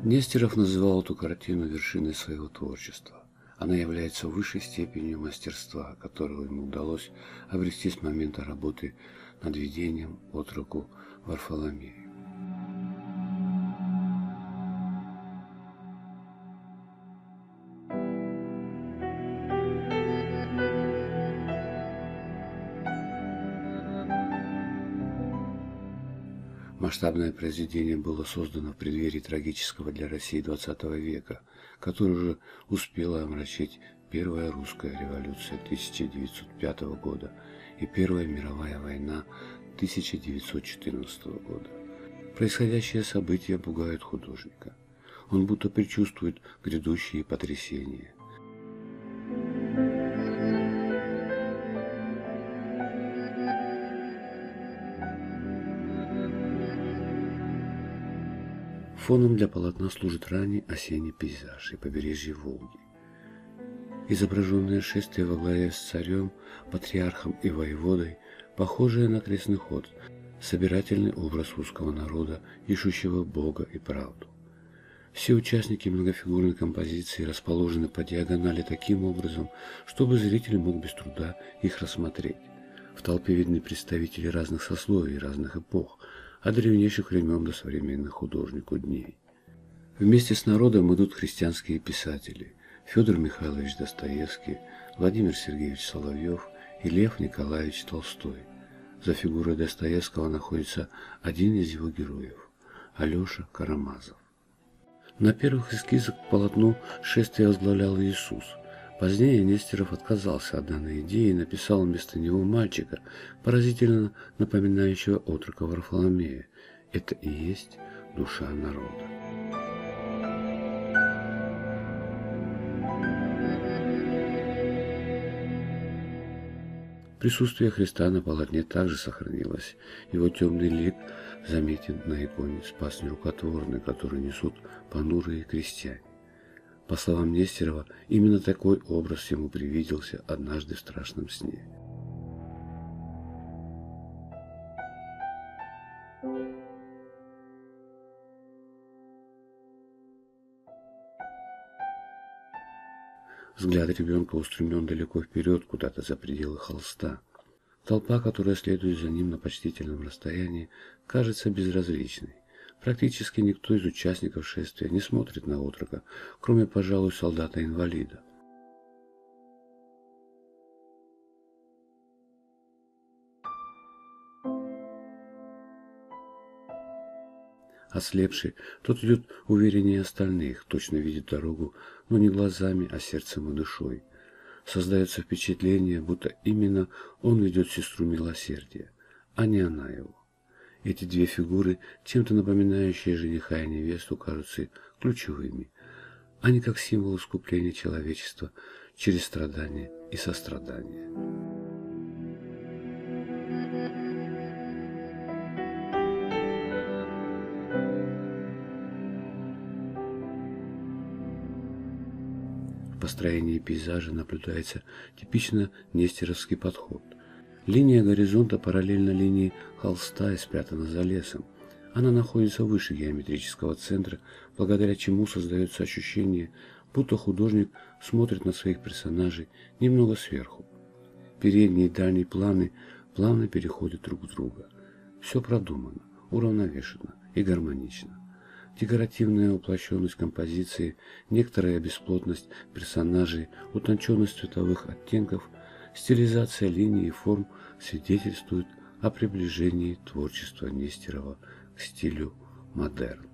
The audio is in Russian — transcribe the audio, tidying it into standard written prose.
Нестеров называл эту картину вершиной своего творчества. Она является высшей степенью мастерства, которого ему удалось обрести с момента работы над видением отроку Варфоломею. Масштабное произведение было создано в преддверии трагического для России XX века, который уже успела омрачить Первая русская революция 1905 года и Первая мировая война 1914 года. Происходящие события пугают художника. Он будто предчувствует грядущие потрясения. Фоном для полотна служит ранний осенний пейзаж и побережье Волги. Изображенное шествие во главе с царем, патриархом и воеводой, похожее на крестный ход, собирательный образ русского народа, ищущего Бога и правду. Все участники многофигурной композиции расположены по диагонали таким образом, чтобы зритель мог без труда их рассмотреть. В толпе видны представители разных сословий, разных эпох, от древнейших времен до современных художнику дней. Вместе с народом идут христианские писатели Федор Михайлович Достоевский, Владимир Сергеевич Соловьев и Лев Николаевич Толстой. За фигурой Достоевского находится один из его героев – Алеша Карамазов. На первых эскизах к полотну шествие возглавлял Иисус. Позднее Нестеров отказался от данной идеи и написал вместо него мальчика, поразительно напоминающего отрока Варфоломея. Это и есть душа народа. Присутствие Христа на полотне также сохранилось. Его темный лик заметен на иконе «Спас нерукотворный», который несут понурые крестьяне. По словам Нестерова, именно такой образ ему привиделся однажды в страшном сне. Взгляд ребенка устремлен далеко вперед, куда-то за пределы холста. Толпа, которая следует за ним на почтительном расстоянии, кажется безразличной. Практически никто из участников шествия не смотрит на отрока, кроме, пожалуй, солдата-инвалида. Ослепший, тот идет увереннее остальных, точно видит дорогу, но не глазами, а сердцем и душой. Создается впечатление, будто именно он ведет сестру милосердия, а не она его. Эти две фигуры, чем-то напоминающие жениха и невесту, кажутся ключевыми. Они как символ искупления человечества через страдания и сострадание. В построении пейзажа наблюдается типично нестеровский подход. Линия горизонта параллельна линии холста и спрятана за лесом. Она находится выше геометрического центра, благодаря чему создается ощущение, будто художник смотрит на своих персонажей немного сверху. Передние и дальние планы плавно переходят друг в друга. Все продумано, уравновешено и гармонично. Декоративная уплощенность композиции, некоторая бесплотность персонажей, утонченность цветовых оттенков, стилизация линий и форм свидетельствуют о приближении творчества Нестерова к стилю модерн.